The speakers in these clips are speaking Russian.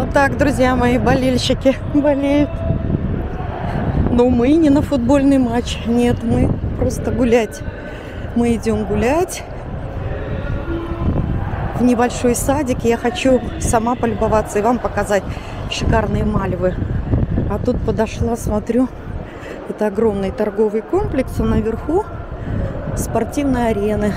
Вот так, друзья мои, болельщики болеют. Но мы не на футбольный матч. Нет, мы просто гулять. Мы идем гулять в небольшой садик. Я хочу сама полюбоваться и вам показать шикарные мальвы. А тут подошла, смотрю, это огромный торговый комплекс, а наверху спортивные арены.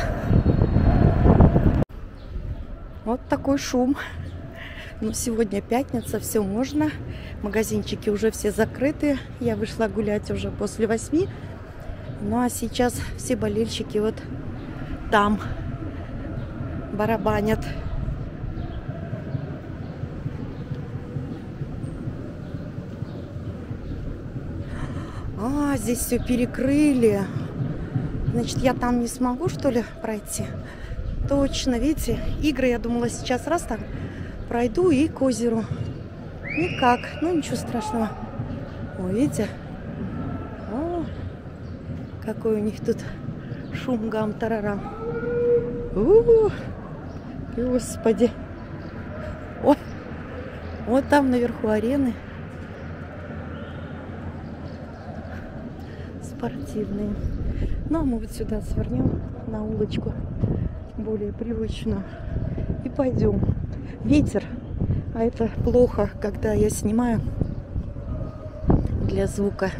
Вот такой шум. Но сегодня пятница, все можно. Магазинчики уже все закрыты. Я вышла гулять уже после 8. Ну а сейчас все болельщики вот там барабанят. А, здесь все перекрыли. Значит, я там не смогу, что ли, пройти? Точно, видите, игры, я думала, сейчас раз там пройду и к озеру. Никак, ну ничего страшного. О, видите? О, какой у них тут шум, гам, тарарам. Господи. Ой, вот там наверху арены. Спортивные. Ну, а мы вот сюда свернем на улочку более привычную и пойдем. Ветер, а это плохо, когда я снимаю для звука.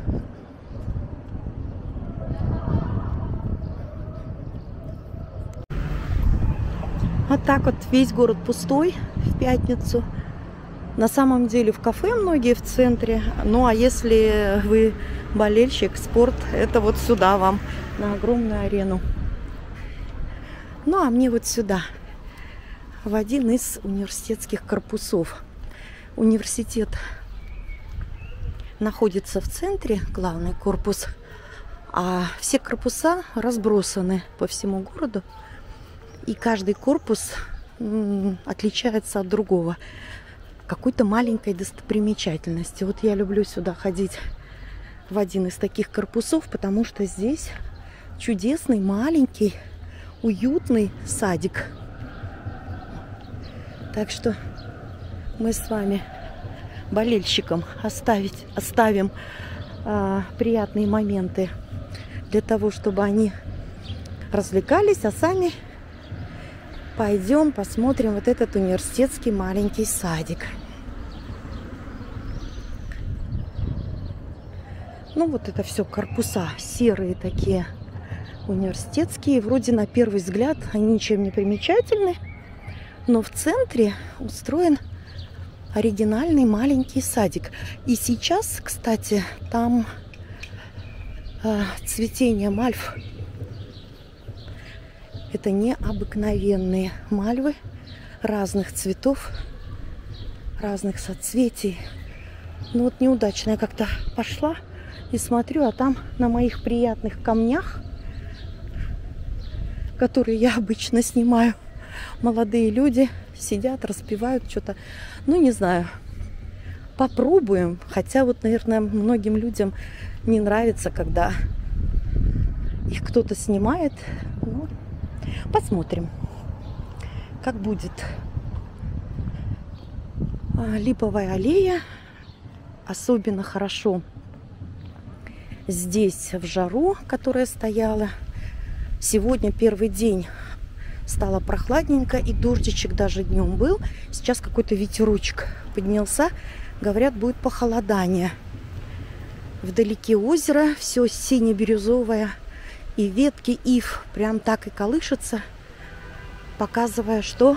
Вот так вот весь город пустой в пятницу. На самом деле в кафе многие в центре. Ну а если вы болельщик, спорт, это вот сюда вам, на огромную арену. Ну а мне вот сюда, в один из университетских корпусов. Университет находится в центре, главный корпус, а все корпуса разбросаны по всему городу. И каждый корпус отличается от другого какой-то маленькой достопримечательностью. Вот я люблю сюда ходить в один из таких корпусов, потому что здесь чудесный, маленький, уютный садик. Так что мы с вами, болельщикам, оставим приятные моменты для того, чтобы они развлекались, а сами пойдем посмотрим вот этот университетский маленький садик. Ну вот это все корпуса серые такие, университетские. Вроде на первый взгляд они ничем не примечательны, но в центре устроен оригинальный маленький садик. И сейчас, кстати, там цветение мальв. Это необыкновенные мальвы разных цветов, разных соцветий. Ну вот неудачно я как-то пошла и смотрю, а там на моих приятных камнях, которые я обычно снимаю, молодые люди сидят, распевают что-то. Ну, не знаю, попробуем. Хотя вот, наверное, многим людям не нравится, когда их кто-то снимает. Ну, посмотрим, как будет. Липовая аллея особенно хорошо здесь в жару, которая стояла. Сегодня первый день стало прохладненько, и дождичек даже днем был. Сейчас какой-то ветерочек поднялся. Говорят, будет похолодание. Вдалеке озеро, все сине-бирюзовое. И ветки ив прям так и колышутся, показывая, что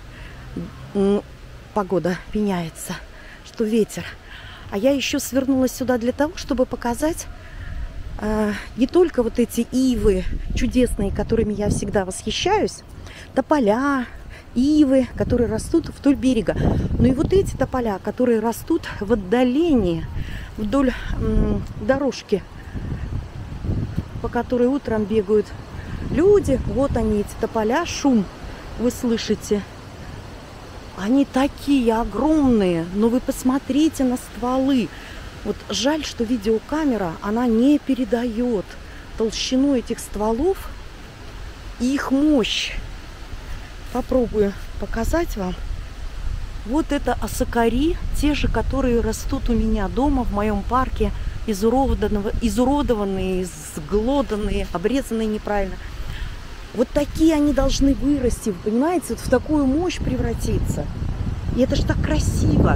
погода меняется, что ветер. А я еще свернулась сюда для того, чтобы показать не только вот эти ивы чудесные, которыми я всегда восхищаюсь, тополя, ивы, которые растут вдоль берега, но и вот эти тополя, которые растут в отдалении, вдоль дорожки, по которой утром бегают люди. Вот они, эти тополя, шум вы слышите. Они такие огромные, но вы посмотрите на стволы. Вот жаль, что видеокамера, она не передает толщину этих стволов и их мощь. Попробую показать вам. Вот это осокари, те же, которые растут у меня дома, в моем парке, изуродованные, изглоданные, обрезанные неправильно. Вот такие они должны вырасти, вы понимаете, вот в такую мощь превратиться. И это ж так красиво.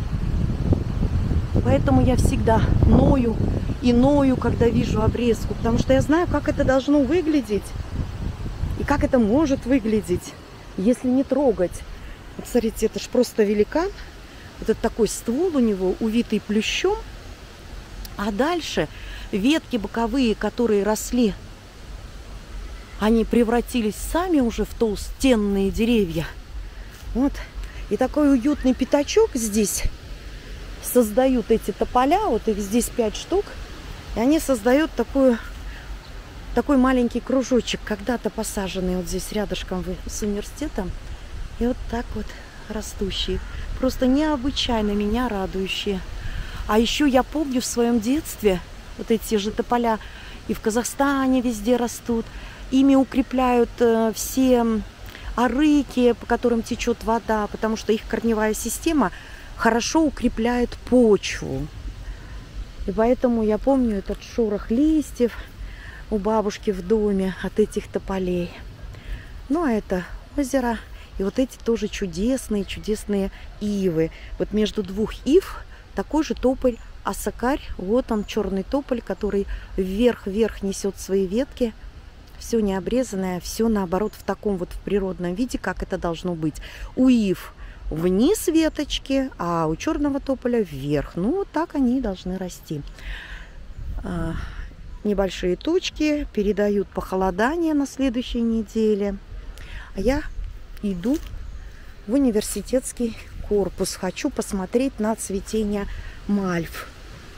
Поэтому я всегда ною и ною, когда вижу обрезку, потому что я знаю, как это должно выглядеть и как это может выглядеть, если не трогать. Вот смотрите, это ж просто великан. Вот это такой ствол у него, увитый плющом. А дальше ветки боковые, которые росли, они превратились сами уже в толстенные деревья. Вот. И такой уютный пятачок здесь создают эти тополя. Вот их здесь 5 штук. И они создают такой маленький кружочек, когда-то посаженный вот здесь рядышком с университетом. И вот так вот растущие. Просто необычайно меня радующие. А еще я помню в своем детстве вот эти же тополя и в Казахстане везде растут. Ими укрепляют все арыки, по которым течет вода, потому что их корневая система хорошо укрепляет почву. И поэтому я помню этот шорох листьев у бабушки в доме от этих тополей. Ну, а это озеро. И вот эти тоже чудесные ивы. Вот между двух ив такой же тополь осокарь. Вот он, черный тополь, который вверх-вверх несет свои ветки. Все не обрезанное, все наоборот в таком вот в природном виде, как это должно быть. У ив вниз веточки, а у черного тополя вверх. Ну, вот так они и должны расти. Небольшие тучки передают похолодание на следующей неделе. А я иду в университетский корпус. Хочу посмотреть на цветение мальв.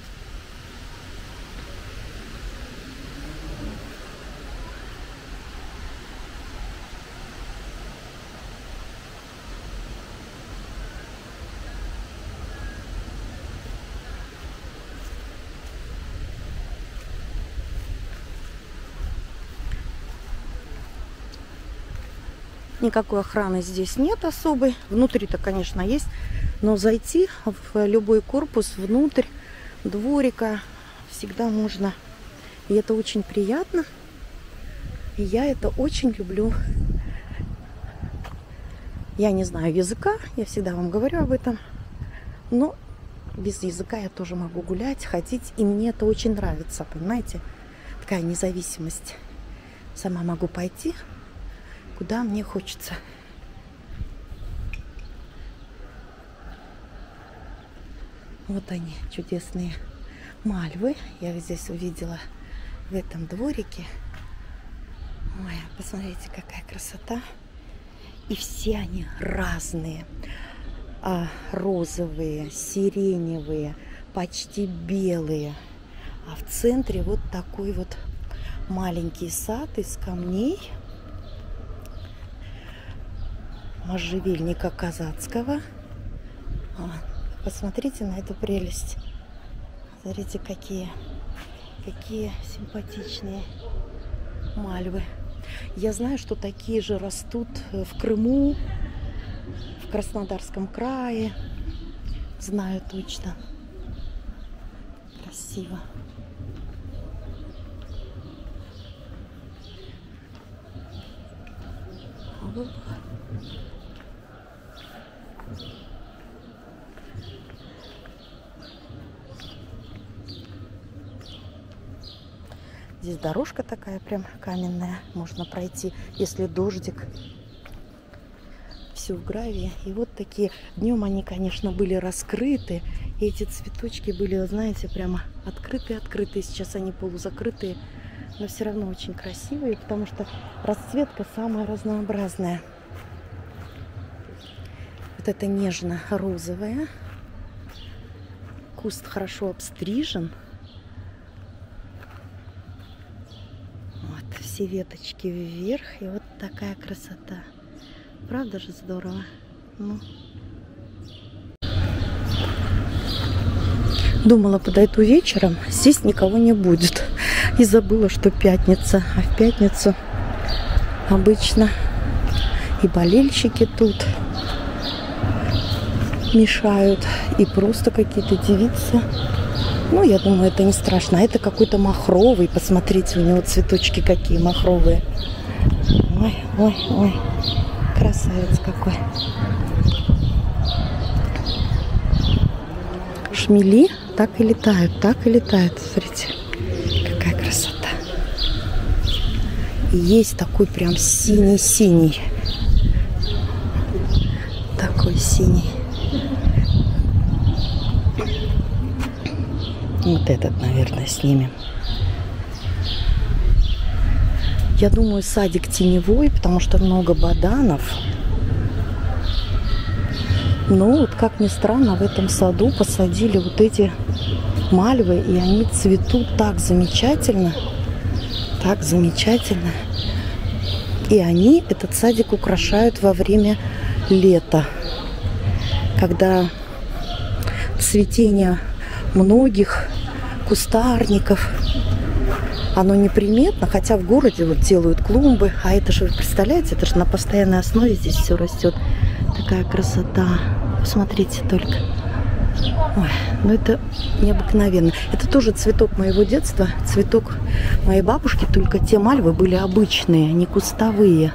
Никакой охраны здесь нет особой. Внутри-то, конечно, есть. Но зайти в любой корпус внутрь дворика всегда можно. И это очень приятно. И я это очень люблю. Я не знаю языка, я всегда вам говорю об этом. Но без языка я тоже могу гулять, ходить. И мне это очень нравится, понимаете? Такая независимость. Сама могу пойти, куда мне хочется. Вот они, чудесные мальвы. Я их здесь увидела в этом дворике. Ой, посмотрите, какая красота. И все они разные. Розовые, сиреневые, почти белые. А в центре вот такой вот маленький сад из камней. Можжевельника казацкого. Посмотрите на эту прелесть. Смотрите, какие симпатичные мальвы. Я знаю, что такие же растут в Крыму, в Краснодарском крае. Знаю точно. Красиво. Здесь дорожка такая прям каменная. Можно пройти, если дождик. Все в гравии. И вот такие. Днем они, конечно, были раскрыты. И эти цветочки были, знаете, прямо открытые. Сейчас они полузакрытые. Но все равно очень красивые, потому что расцветка самая разнообразная. Вот это нежно-розовая. Куст хорошо обстрижен. Вот, все веточки вверх. И вот такая красота. Правда же здорово? Ну. Думала, подойду вечером. Здесь никого не будет. И забыла, что пятница. А в пятницу обычно и болельщики тут. мешают. И просто какие-то девицы. Ну, я думаю, это не страшно. А это какой-то махровый. Посмотрите, у него цветочки какие махровые. Ой, ой, ой. Красавец какой. Шмели так и летают, так и летают. Смотрите, какая красота. И есть такой прям синий-синий. Такой синий. Вот этот, наверное, снимем. Я думаю, садик теневой, потому что много баданов. Но вот, как ни странно, в этом саду посадили вот эти мальвы, и они цветут так замечательно. Так замечательно. И они этот садик украшают во время лета, когда цветение многих кустарников, оно неприметно, хотя в городе вот делают клумбы, а это же, вы представляете, это же на постоянной основе здесь все растет. Такая красота. Посмотрите только. Ой, ну это необыкновенно. Это тоже цветок моего детства, цветок моей бабушки, только те мальвы были обычные, не кустовые.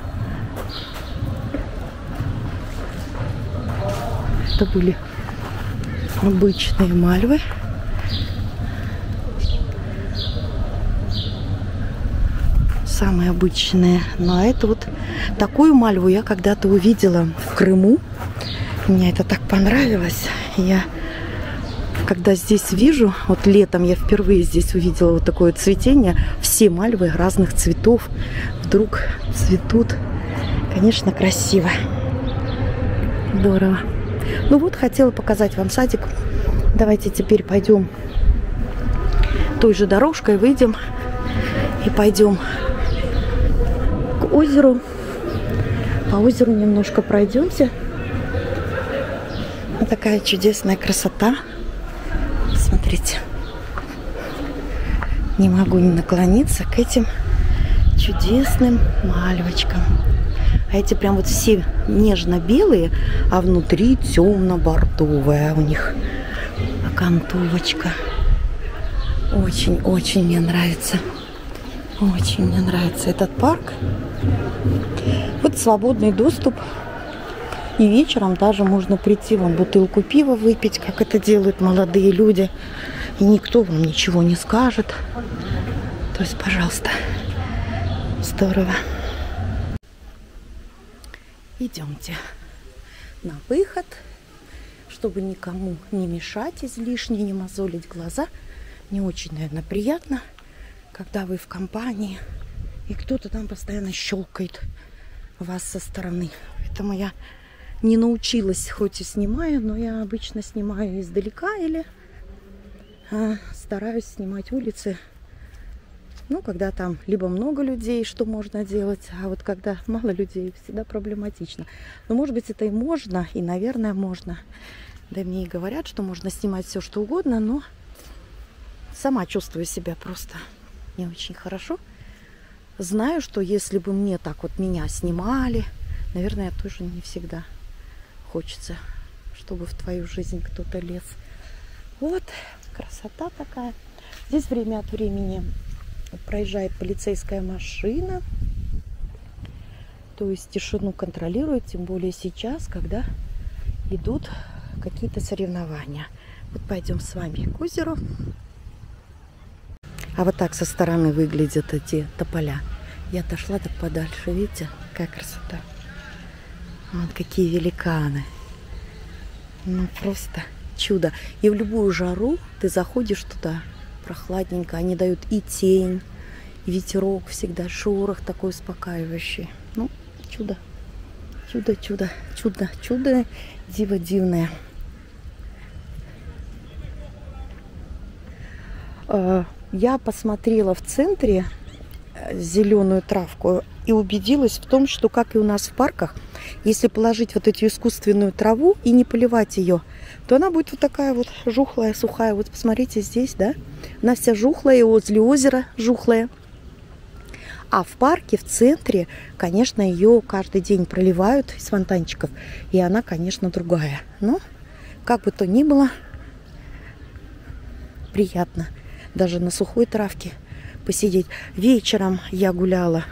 Это были обычные мальвы. Самые обычные. Ну, а это вот такую мальву я когда-то увидела в Крыму. Мне это так понравилось. Я, когда здесь вижу, вот летом я впервые здесь увидела вот такое цветение. Все мальвы разных цветов вдруг цветут. Конечно, красиво. Здорово. Ну вот, хотела показать вам садик. Давайте теперь пойдем той же дорожкой, выйдем и пойдем к озеру. По озеру немножко пройдемся. Вот такая чудесная красота. Смотрите. Не могу не наклониться к этим чудесным мальвочкам. А эти прям вот все нежно-белые, а внутри темно-бордовая у них окантовочка. Очень-очень мне нравится. Очень мне нравится этот парк. Вот свободный доступ. И вечером даже можно прийти, вон, бутылку пива выпить, как это делают молодые люди. И никто вам ничего не скажет. То есть, пожалуйста. Здорово. Идемте на выход, чтобы никому не мешать излишне, не мозолить глаза. Не очень, наверное, приятно, когда вы в компании, и кто-то там постоянно щелкает вас со стороны. Поэтому я не научилась, хоть и снимаю, но я обычно снимаю издалека или стараюсь снимать улицы. Ну, когда там либо много людей, что можно делать, а вот когда мало людей, всегда проблематично. Но, может быть, это и можно, и, наверное, можно. Да мне и говорят, что можно снимать все, что угодно, но сама чувствую себя просто не очень хорошо. Знаю, что если бы мне так вот меня снимали, наверное, тоже не всегда хочется, чтобы в твою жизнь кто-то лез. Вот, красота такая. Здесь время от времени проезжает полицейская машина, то есть тишину контролирует, тем более сейчас, когда идут какие-то соревнования. Вот пойдем с вами к озеру. А вот так со стороны выглядят эти тополя. Я отошла так подальше, видите, какая красота. Вот какие великаны. Ну просто чудо. И в любую жару ты заходишь туда, прохладненько, они дают и тень, и ветерок всегда, шорох такой успокаивающий. Ну, чудо, чудо, чудо, чудо, чудо, диво дивное. Я посмотрела в центре зеленую травку и убедилась в том, что, как и у нас в парках, если положить вот эту искусственную траву и не поливать ее, то она будет вот такая вот жухлая, сухая. Вот посмотрите здесь, да? Она вся жухлая, и возле озера жухлая. А в парке, в центре, конечно, ее каждый день проливают из фонтанчиков. И она, конечно, другая. Но Как бы то ни было, приятно даже на сухой травке посидеть. Вечером я гуляла,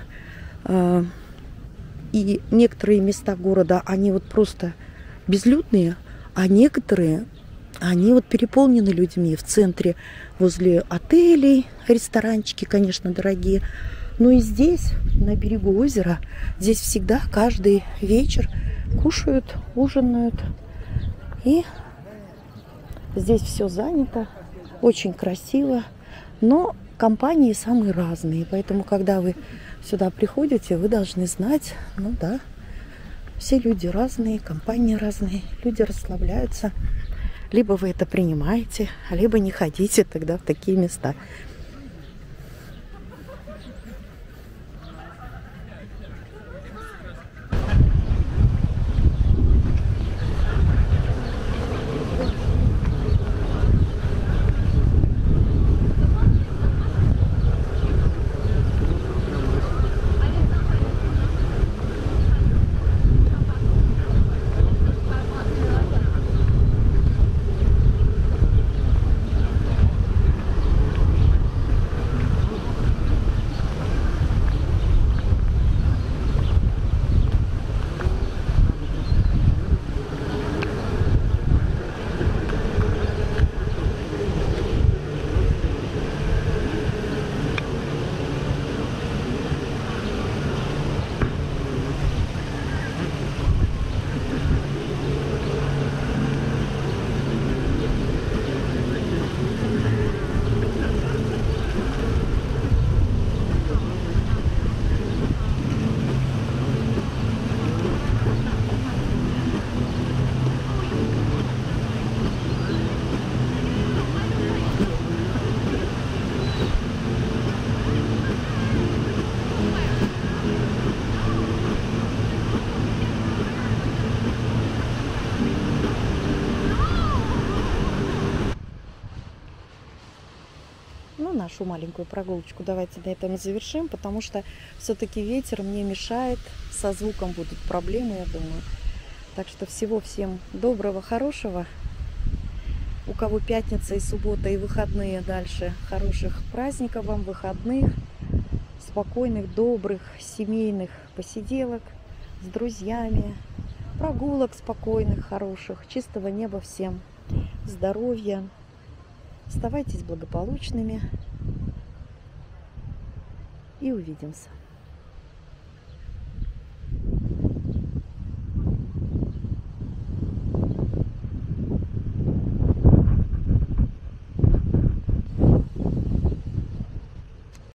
и некоторые места города, они вот просто безлюдные, а некоторые, они вот переполнены людьми в центре, возле отелей, ресторанчики, конечно, дорогие. Но и здесь, на берегу озера, здесь всегда каждый вечер кушают, ужинают. И здесь все занято, очень красиво, но компании самые разные. Поэтому, когда вы сюда приходите, вы должны знать, ну да, все люди разные, компании разные, люди расслабляются. Либо вы это принимаете, либо не ходите тогда в такие места. Ну, нашу маленькую прогулочку давайте на этом завершим, потому что все-таки ветер мне мешает, со звуком будут проблемы, я думаю. Так что всего всем доброго, хорошего. У кого пятница и суббота и выходные дальше, хороших праздников вам, выходных, спокойных, добрых, семейных посиделок с друзьями, прогулок спокойных, хороших, чистого неба всем, здоровья. Оставайтесь благополучными и увидимся.